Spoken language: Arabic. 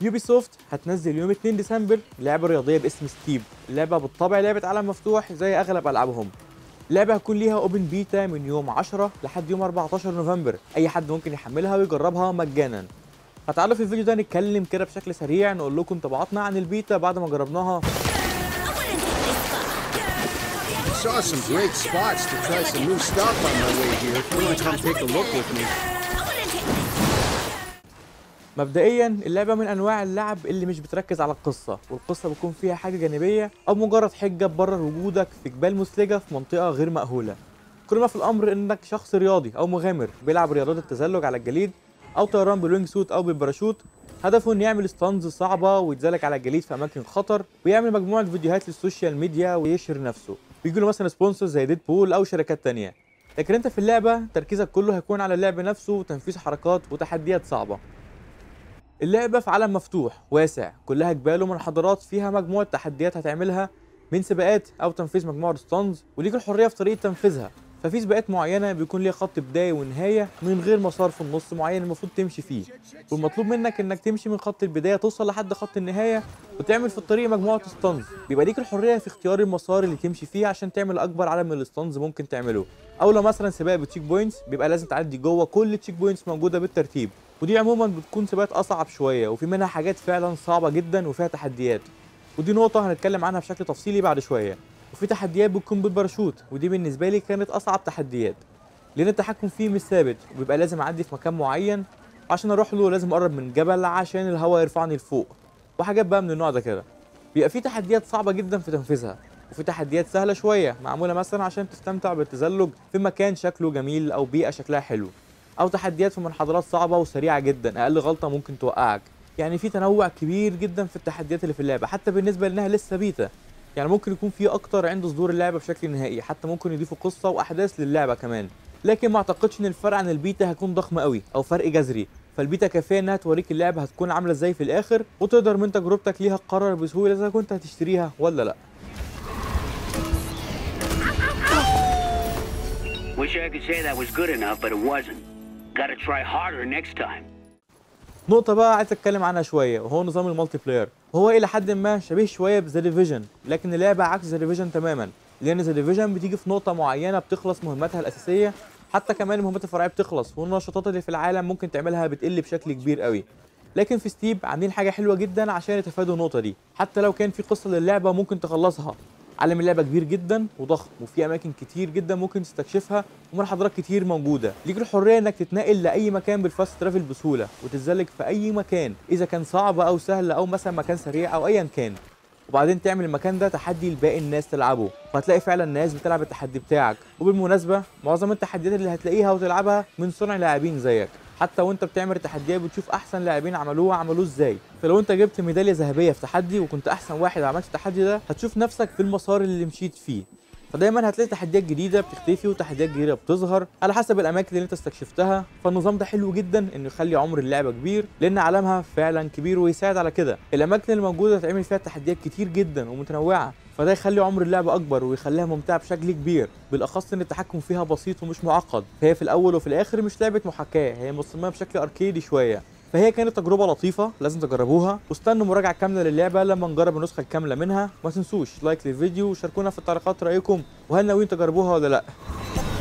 يوبي سوفت هتنزل يوم 2 ديسمبر لعبه رياضيه باسم ستيب. اللعبه بالطبع لعبه عالم مفتوح زي اغلب العابهم. اللعبه هتكون ليها اوبن بيتا من يوم 10 لحد يوم 14 نوفمبر، اي حد ممكن يحملها ويجربها مجانا. فتعالوا في الفيديو ده نتكلم كده بشكل سريع، نقول لكم انطباعاتنا عن البيتا بعد ما جربناها. Saw some great spots to try some new stuff on my way here. If you want to come take a look with me. مبدئيا اللعبه من انواع اللعب اللي مش بتركز على القصه، والقصه بتكون فيها حاجه جانبيه او مجرد حجه تبرر وجودك في جبال مثلجه في منطقه غير مأهوله. كل ما في الامر انك شخص رياضي او مغامر بيلعب رياضات التزلج على الجليد او طيران بالوينج سوت او بالباراشوت، هدفه انه يعمل ستانز صعبه ويتزلج على الجليد في اماكن خطر، ويعمل مجموعه فيديوهات للسوشيال ميديا ويشهر نفسه. بيجي له مثلا سبونسر زي ديد بول او شركات تانية. لكن انت في اللعبه تركيزك كله هيكون على اللعب نفسه وتنفيذ حركات وتحديات صعبه. اللعبة في عالم مفتوح واسع كلها جبال ومنحدرات، فيها مجموعة تحديات هتعملها من سباقات أو تنفيذ مجموعة ستانز، وليك الحرية في طريقة تنفيذها. ففي سباقات معينة بيكون ليها خط بداية ونهاية من غير مسار في النص معين المفروض تمشي فيه، والمطلوب منك إنك تمشي من خط البداية توصل لحد خط النهاية وتعمل في الطريق مجموعة ستانز. بيبقى ليك الحرية في اختيار المسار اللي تمشي فيه عشان تعمل أكبر عدد من الستانز ممكن تعمله. أو لو مثلا سباق بتشيك بوينتس بيبقى لازم تعدي جوه كل تشيك بوينتس موجودة بالترتيب، ودي عموما بتكون سباقات اصعب شويه وفي منها حاجات فعلا صعبه جدا وفيها تحديات، ودي نقطه هنتكلم عنها بشكل تفصيلي بعد شويه. وفي تحديات بتكون بالباراشوت، ودي بالنسبه لي كانت اصعب تحديات لان التحكم فيه مش ثابت، وبيبقى لازم اعدي في مكان معين، عشان اروح له لازم اقرب من جبل عشان الهواء يرفعني لفوق، وحاجات بقى من النوع ده كده. بيبقى في تحديات صعبه جدا في تنفيذها، وفي تحديات سهله شويه معموله مثلا عشان تستمتع بالتزلج في مكان شكله جميل او بيئه شكلها حلو، او تحديات في منحدرات صعبه وسريعه جدا اقل غلطه ممكن توقعك. يعني في تنوع كبير جدا في التحديات اللي في اللعبه حتى بالنسبه لانها لسه بيتا. يعني ممكن يكون في اكتر عند صدور اللعبه بشكل نهائي، حتى ممكن يضيفوا قصه واحداث للعبه كمان. لكن ما اعتقدش ان الفرق عن البيتا هيكون ضخم قوي او فرق جذري، فالبيتا كافيه انها توريك اللعبه هتكون عامله ازاي في الاخر، وتقدر من تجربتك ليها تقرر بسهوله اذا كنت هتشتريها ولا لا. Wish I could say that was good enough, but it wasn't. Gotta try harder next time. نقطة بقى عايز اتكلم عنها شوية، وهو نظام المالتي بلاير. وهو إلى حد ما شبيه شوية بذا ديفيجن، لكن اللعبة عكس ذا ديفيجن تماما، لأن ذا ديفيجن بتيجي في نقطة معينة بتخلص مهمتها الأساسية، حتى كمان المهمات الفرعية بتخلص، والنشاطات اللي في العالم ممكن تعملها بتقل بشكل كبير قوي. لكن في ستيب عاملين حاجة حلوة جدا عشان يتفادوا النقطة دي، حتى لو كان في قصة للعبة ممكن تخلصها. عالم اللعبه كبير جدا وضخم، وفي اماكن كتير جدا ممكن تستكشفها، ومنحدرات كتير موجوده. ليك الحريه انك تتنقل لاي مكان بالفاست ترافل بسهوله، وتتزلج في اي مكان اذا كان صعب او سهل او مثلا مكان سريع او ايا كان، وبعدين تعمل المكان ده تحدي لباقي الناس تلعبه، فهتلاقي فعلا ناس بتلعب التحدي بتاعك. وبالمناسبه معظم التحديات اللي هتلاقيها وتلعبها من صنع لاعبين زيك، حتى وانت بتعمل التحديات بتشوف احسن لاعبين عملوه ازاي. فلو انت جبت ميداليه ذهبيه في تحدي وكنت احسن واحد عملت التحدي ده، هتشوف نفسك في المسار اللي مشيت فيه. فدايما هتلاقي تحديات جديده بتختفي وتحديات جديده بتظهر على حسب الاماكن اللي انت استكشفتها. فالنظام ده حلو جدا انه يخلي عمر اللعبه كبير، لان عالمها فعلا كبير ويساعد على كده. الاماكن اللي موجوده هتعمل فيها تحديات كتير جدا ومتنوعه، فده يخلي عمر اللعبه اكبر ويخليها ممتعه بشكل كبير، بالاخص ان التحكم فيها بسيط ومش معقد. فهي في الاول وفي الاخر مش لعبه محاكاه، هي مصممه بشكل اركيدي شويه. فهي كانت تجربه لطيفه لازم تجربوها، واستنوا مراجعه كامله للعبه لما نجرب النسخه الكامله منها. ما تنسوش لايك للفيديو وشاركونا في التعليقات رايكم، وهل ناويين تجربوها ولا لا.